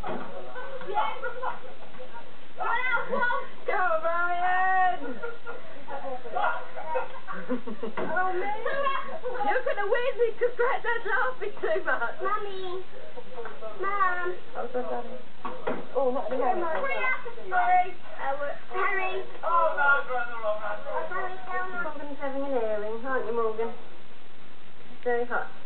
Go, Brian! Oh, me! You're going to win because Granddad's laughing too much. Mummy! Mum! Oh, God, Daddy. Oh, not the moment. Harry! Harry! Oh, no, it's going the wrong hand. Harry, tell Mum. Morgan's having an airing, aren't you, Morgan? It's very hot.